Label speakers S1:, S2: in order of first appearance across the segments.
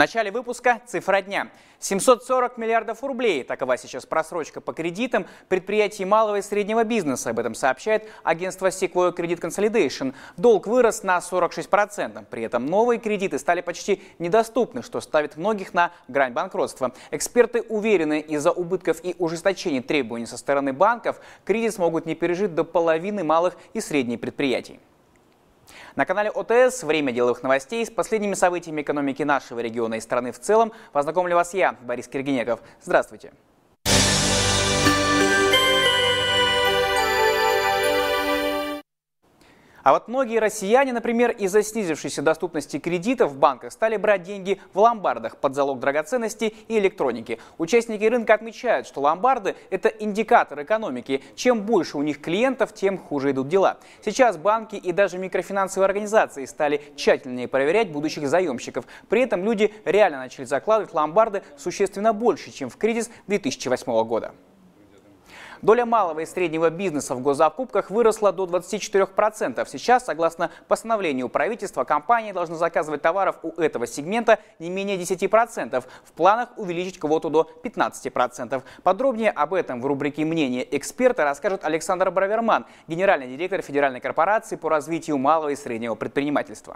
S1: В начале выпуска цифра дня. 740 миллиардов рублей. Такова сейчас просрочка по кредитам предприятий малого и среднего бизнеса. Об этом сообщает агентство Sequoia Credit Consolidation. Долг вырос на 46%. При этом новые кредиты стали почти недоступны, что ставит многих на грань банкротства. Эксперты уверены, из-за убытков и ужесточения требований со стороны банков кризис могут не пережить до половины малых и средних предприятий. На канале ОТС «Время деловых новостей» с последними событиями экономики нашего региона и страны в целом познакомлю вас я, Борис Киргенеков. Здравствуйте. А вот многие россияне, например, из-за снизившейся доступности кредитов в банках стали брать деньги в ломбардах под залог драгоценностей и электроники. Участники рынка отмечают, что ломбарды – это индикатор экономики. Чем больше у них клиентов, тем хуже идут дела. Сейчас банки и даже микрофинансовые организации стали тщательнее проверять будущих заемщиков. При этом люди реально начали закладывать в ломбарды существенно больше, чем в кризис 2008 года. Доля малого и среднего бизнеса в госзакупках выросла до 24%. Сейчас, согласно постановлению правительства, компании должны заказывать товаров у этого сегмента не менее 10%. В планах увеличить квоту до 15%. Подробнее об этом в рубрике «Мнение эксперта» расскажет Александр Браверман, генеральный директор Федеральной корпорации по развитию малого и среднего предпринимательства.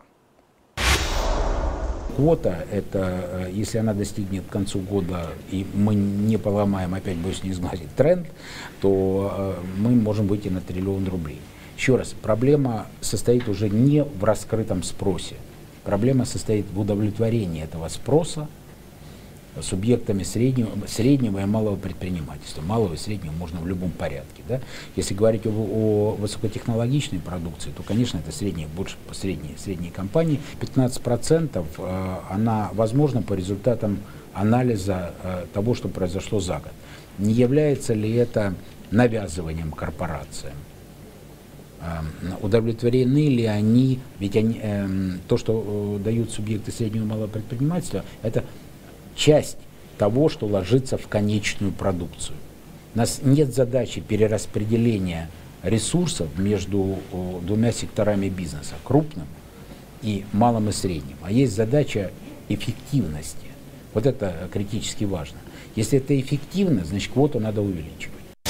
S2: Квота, это если она достигнет к концу года, и мы не поломаем, опять боюсь не сглазить тренд, то мы можем выйти на 1 триллион рублей. Еще раз, проблема состоит уже не в раскрытом спросе. Проблема состоит в удовлетворении этого спроса субъектами среднего и малого предпринимательства. Малого и среднего можно в любом порядке. Да? Если говорить о высокотехнологичной продукции, то, конечно, это средние, больше средние компании. 15% она возможна по результатам анализа того, что произошло за год. Не является ли это навязыванием корпорациям? Удовлетворены ли они? Ведь то, что дают субъекты среднего и малого предпринимательства, это часть того, что ложится в конечную продукцию. У нас нет задачи перераспределения ресурсов между двумя секторами бизнеса, крупным и малым и средним, а есть задача эффективности. Вот это критически важно. Если это эффективно, значит квоту надо увеличивать.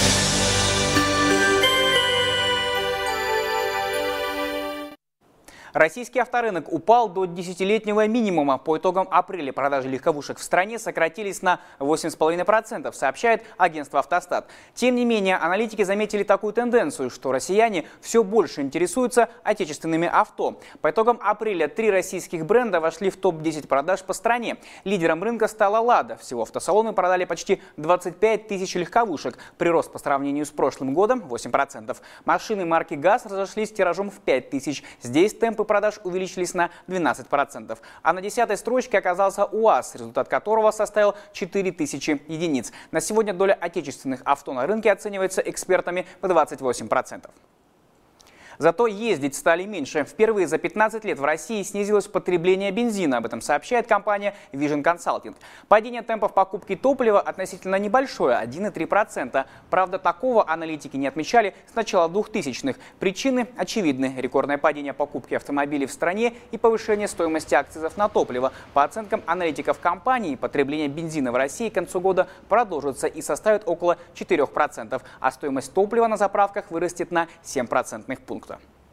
S1: Российский авторынок упал до 10-летнего минимума. По итогам апреля продажи легковушек в стране сократились на 8,5%, сообщает агентство «Автостат». Тем не менее, аналитики заметили такую тенденцию, что россияне все больше интересуются отечественными авто. По итогам апреля 3 российских бренда вошли в топ-10 продаж по стране. Лидером рынка стала «Лада». Всего автосалоны продали почти 25 тысяч легковушек. Прирост по сравнению с прошлым годом – 8%. Машины марки ГАЗ разошлись тиражом в 5 тысяч. Здесь темпы продаж увеличились на 12%. А на 10-й строчке оказался УАЗ, результат которого составил 4000 единиц. На сегодня доля отечественных авто на рынке оценивается экспертами в 28%. Зато ездить стали меньше. Впервые за 15 лет в России снизилось потребление бензина. Об этом сообщает компания Vision Consulting. Падение темпов покупки топлива относительно небольшое – 1,3%. Правда, такого аналитики не отмечали с начала 2000-х. Причины очевидны. Рекордное падение покупки автомобилей в стране и повышение стоимости акцизов на топливо. По оценкам аналитиков компании, потребление бензина в России к концу года продолжится и составит около 4%. А стоимость топлива на заправках вырастет на 7% пунктов.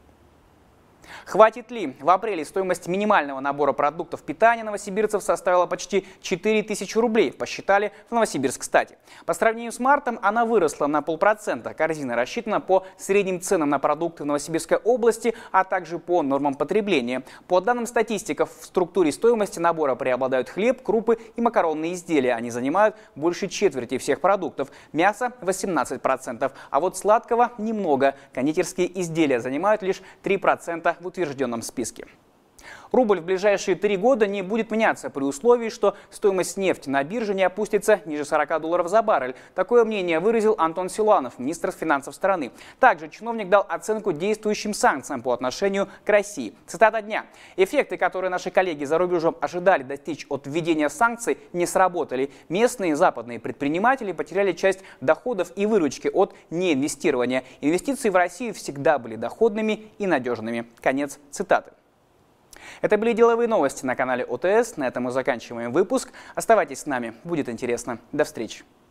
S1: Хватит ли? В апреле стоимость минимального набора продуктов питания новосибирцев составила почти 4000 рублей, посчитали в Новосибирск-Стате. По сравнению с мартом она выросла на 0,5%. Корзина рассчитана по средним ценам на продукты в Новосибирской области, а также по нормам потребления. По данным статистиков, в структуре стоимости набора преобладают хлеб, крупы и макаронные изделия. Они занимают больше четверти всех продуктов. Мясо – 18%, а вот сладкого немного. Кондитерские изделия занимают лишь 3% в утвержденном списке. Рубль в ближайшие 3 года не будет меняться при условии, что стоимость нефти на бирже не опустится ниже $40 за баррель. Такое мнение выразил Антон Силуанов, министр финансов страны. Также чиновник дал оценку действующим санкциям по отношению к России. Цитата дня. «Эффекты, которые наши коллеги за рубежом ожидали достичь от введения санкций, не сработали. Местные и западные предприниматели потеряли часть доходов и выручки от неинвестирования. Инвестиции в Россию всегда были доходными и надежными». Конец цитаты. Это были деловые новости на канале ОТС. На этом мы заканчиваем выпуск. Оставайтесь с нами, будет интересно. До встречи.